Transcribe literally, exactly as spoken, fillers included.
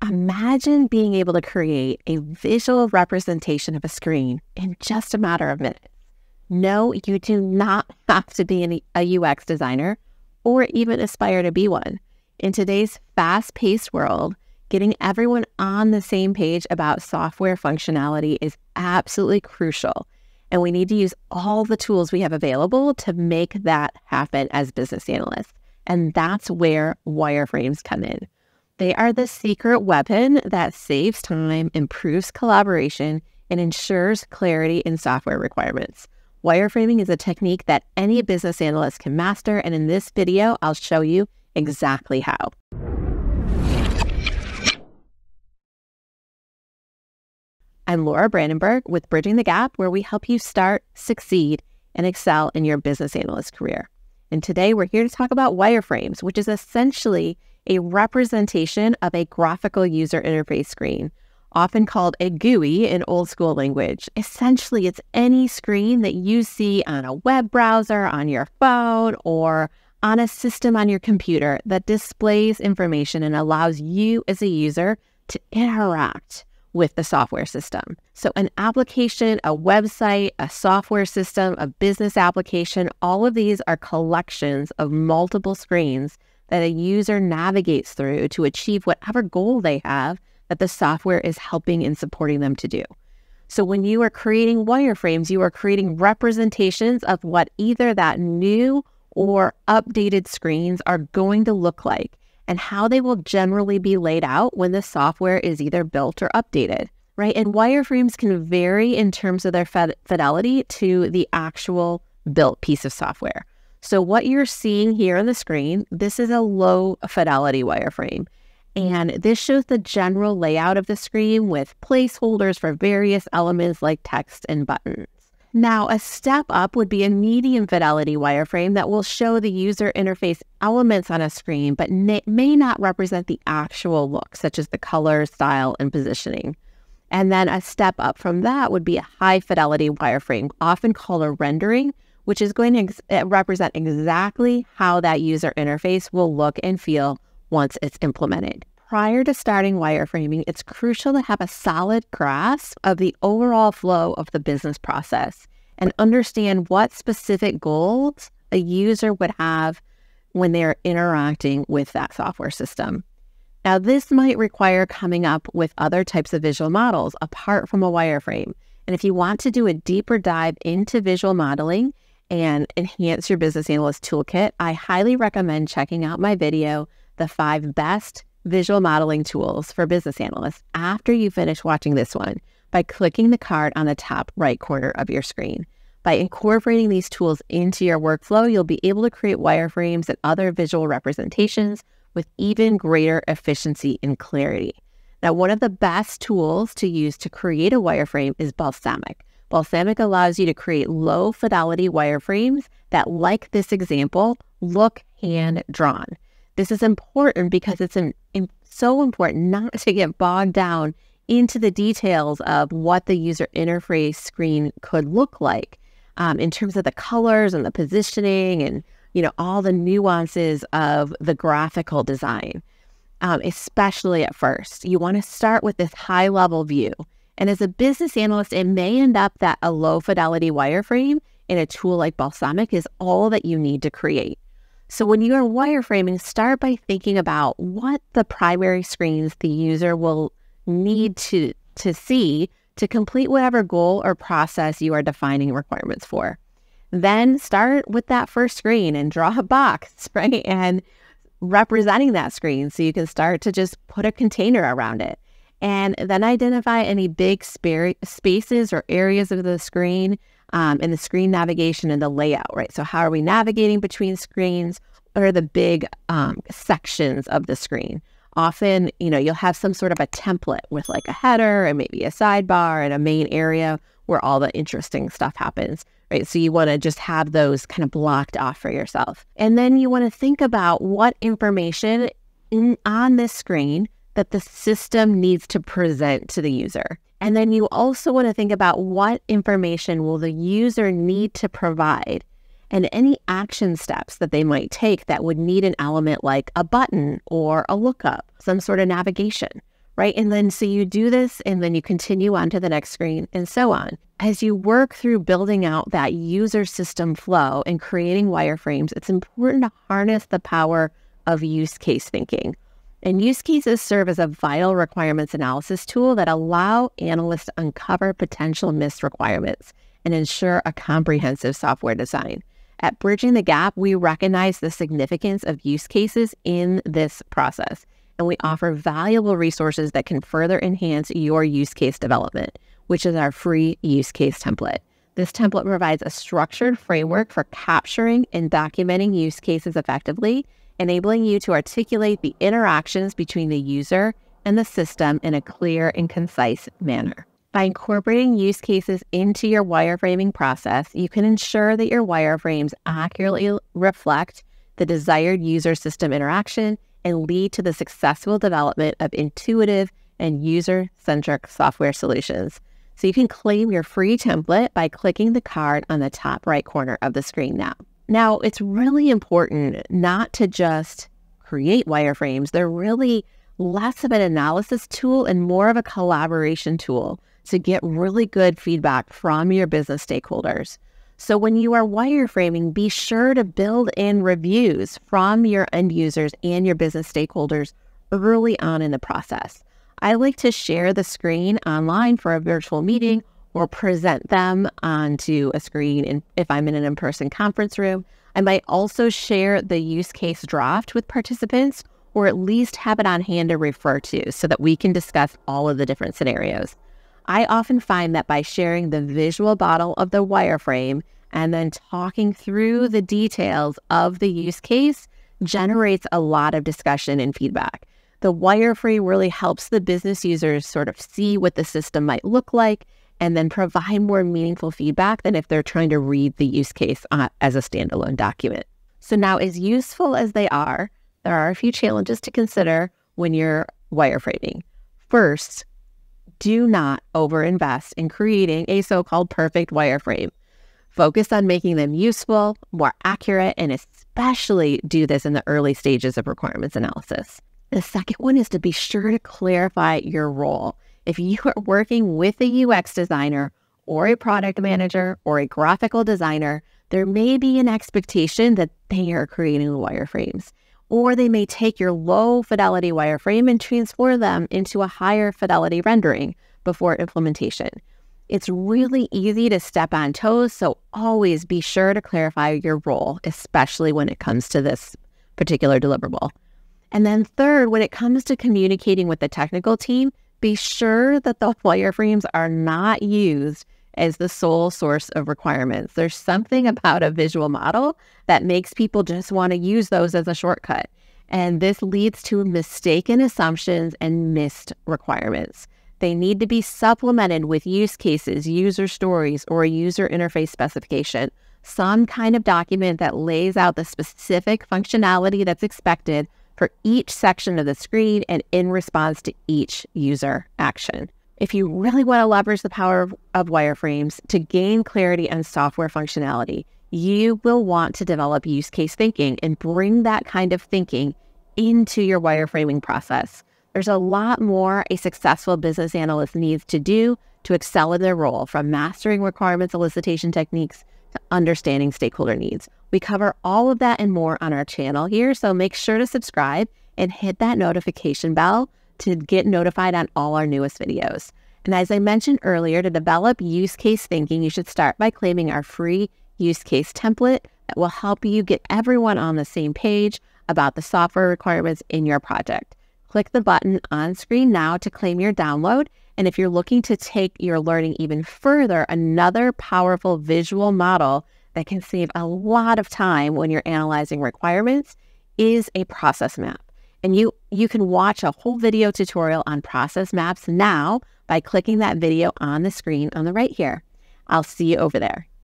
Imagine being able to create a visual representation of a screen in just a matter of minutes. No, you do not have to be an, a U X designer or even aspire to be one. In today's fast-paced world, getting everyone on the same page about software functionality is absolutely crucial. And we need to use all the tools we have available to make that happen as business analysts. And that's where wireframes come in. They are the secret weapon that saves time, improves collaboration, and ensures clarity in software requirements. Wireframing is a technique that any business analyst can master, and in this video, I'll show you exactly how. I'm Laura Brandenburg with Bridging the Gap, where we help you start, succeed, and excel in your business analyst career. And today we're here to talk about wireframes, which is essentially a representation of a graphical user interface screen, often called a G U I in old school language. Essentially, it's any screen that you see on a web browser, on your phone, or on a system on your computer that displays information and allows you as a user to interact with the software system. So an application, a website, a software system, a business application, all of these are collections of multiple screens that a user navigates through to achieve whatever goal they have that the software is helping and supporting them to do. So when you are creating wireframes, you are creating representations of what either that new or updated screens are going to look like, and how they will generally be laid out when the software is either built or updated, right? And wireframes can vary in terms of their fidelity to the actual built piece of software. So what you're seeing here on the screen, this is a low fidelity wireframe. And this shows the general layout of the screen with placeholders for various elements like text and buttons. Now, a step up would be a medium fidelity wireframe that will show the user interface elements on a screen, but may not represent the actual look, such as the color, style, and positioning. And then a step up from that would be a high fidelity wireframe, often called a rendering, which is going to ex- represent exactly how that user interface will look and feel once it's implemented. Prior to starting wireframing, it's crucial to have a solid grasp of the overall flow of the business process and understand what specific goals a user would have when they're interacting with that software system. Now, this might require coming up with other types of visual models apart from a wireframe. And if you want to do a deeper dive into visual modeling and enhance your business analyst toolkit, I highly recommend checking out my video, The Five Best Visual Modeling Tools for Business Analysts, after you finish watching this one, by clicking the card on the top right corner of your screen. By incorporating these tools into your workflow, you'll be able to create wireframes and other visual representations with even greater efficiency and clarity. Now, one of the best tools to use to create a wireframe is Balsamiq. Balsamiq allows you to create low fidelity wireframes that, like this example, look hand-drawn. This is important because it's an, in, so important not to get bogged down into the details of what the user interface screen could look like um, in terms of the colors and the positioning and, you know, all the nuances of the graphical design, um, especially at first. You want to start with this high-level view. And as a business analyst, it may end up that a low-fidelity wireframe in a tool like Balsamiq is all that you need to create. So when you are wireframing, start by thinking about what the primary screens the user will need to, to see to complete whatever goal or process you are defining requirements for. Then start with that first screen and draw a box, right? And representing that screen so you can start to just put a container around it. And then identify any big spa- spaces or areas of the screen Um, and the screen navigation and the layout, right? So how are we navigating between screens? What are the big um, sections of the screen? Often, you know, you'll have some sort of a template with like a header and maybe a sidebar and a main area where all the interesting stuff happens, right? So you want to just have those kind of blocked off for yourself. And then you want to think about what information in, on this screen that the system needs to present to the user. And then you also want to think about what information will the user need to provide and any action steps that they might take that would need an element like a button or a lookup, some sort of navigation, right? And then so you do this and then you continue on to the next screen and so on. As you work through building out that user system flow and creating wireframes, it's important to harness the power of use case thinking. And use cases serve as a vital requirements analysis tool that allow analysts to uncover potential missed requirements and ensure a comprehensive software design. At Bridging the Gap, we recognize the significance of use cases in this process, and we offer valuable resources that can further enhance your use case development, which is our free use case template. This template provides a structured framework for capturing and documenting use cases effectively, enabling you to articulate the interactions between the user and the system in a clear and concise manner. By incorporating use cases into your wireframing process, you can ensure that your wireframes accurately reflect the desired user system interaction and lead to the successful development of intuitive and user-centric software solutions. So you can claim your free template by clicking the card on the top right corner of the screen now. Now, it's really important not to just create wireframes. They're really less of an analysis tool and more of a collaboration tool to get really good feedback from your business stakeholders. So when you are wireframing, be sure to build in reviews from your end users and your business stakeholders early on in the process. I like to share the screen online for a virtual meeting or present them onto a screen in, if I'm in an in-person conference room. I might also share the use case draft with participants or at least have it on hand to refer to so that we can discuss all of the different scenarios. I often find that by sharing the visual model of the wireframe and then talking through the details of the use case generates a lot of discussion and feedback. The wireframe really helps the business users sort of see what the system might look like and then provide more meaningful feedback than if they're trying to read the use case uh, as a standalone document. So now, as useful as they are, there are a few challenges to consider when you're wireframing. First, do not overinvest in creating a so-called perfect wireframe. Focus on making them useful, more accurate, and especially do this in the early stages of requirements analysis. The second one is to be sure to clarify your role. If you are working with a U X designer or a product manager or a graphical designer, there may be an expectation that they are creating the wireframes, or they may take your low fidelity wireframe and transform them into a higher fidelity rendering before implementation. It's really easy to step on toes, so always be sure to clarify your role, especially when it comes to this particular deliverable. And then third, when it comes to communicating with the technical team, be sure that the wireframes are not used as the sole source of requirements. There's something about a visual model that makes people just want to use those as a shortcut. And this leads to mistaken assumptions and missed requirements. They need to be supplemented with use cases, user stories, or a user interface specification, some kind of document that lays out the specific functionality that's expected for each section of the screen and in response to each user action. If you really want to leverage the power of, of wireframes to gain clarity on software functionality, you will want to develop use case thinking and bring that kind of thinking into your wireframing process. There's a lot more a successful business analyst needs to do to excel in their role, from mastering requirements elicitation techniques to understanding stakeholder needs. We cover all of that and more on our channel here, so make sure to subscribe and hit that notification bell to get notified on all our newest videos. And as I mentioned earlier, to develop use case thinking, you should start by claiming our free use case template that will help you get everyone on the same page about the software requirements in your project. Click the button on screen now to claim your download. And if you're looking to take your learning even further, another powerful visual model that can save a lot of time when you're analyzing requirements is a process map. And you, you can watch a whole video tutorial on process maps now by clicking that video on the screen on the right here. I'll see you over there.